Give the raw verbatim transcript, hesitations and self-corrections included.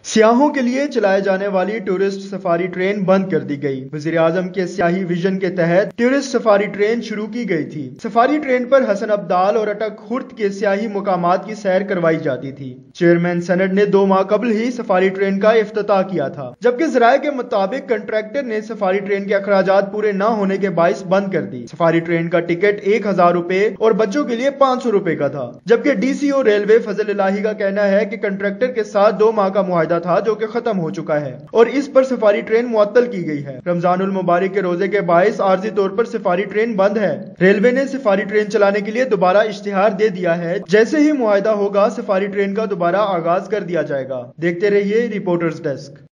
सियाहों के लिए चलाए जाने वाली टूरिस्ट सफारी ट्रेन बंद कर दी गई। वजीर आजम के सियाही विजन के तहत टूरिस्ट सफारी ट्रेन शुरू की गई थी। सफारी ट्रेन पर हसन अब्दाल और अटक खुर्द के सियाही मुकामात की सैर करवाई जाती थी। चेयरमैन सेनेट ने दो माह कबल ही सफारी ट्रेन का इफ्तिताह किया था, जबकि जराये के मुताबिक कंट्रैक्टर ने सफारी ट्रेन के अखराजात पूरे न होने के बाइस बंद कर दी। सफारी ट्रेन का टिकट एक हजार रुपए और बच्चों के लिए पाँच सौ रुपए का था, जबकि डीसीओ रेलवे फजल इलाही का कहना है कि कंट्रैक्टर के साथ दो माह का मुआहदा था जो कि खत्म हो चुका है और इस पर सफारी ट्रेन मुअत्तल की गई है। रमजानुल मुबारक के रोजे के बायस आर्जी तौर पर सफारी ट्रेन बंद है। रेलवे ने सफारी ट्रेन चलाने के लिए दोबारा इश्तिहार दे दिया है। जैसे ही मुआहदा होगा सफारी ट्रेन का दोबारा आगाज कर दिया जाएगा। देखते रहिए रिपोर्टर्स डेस्क।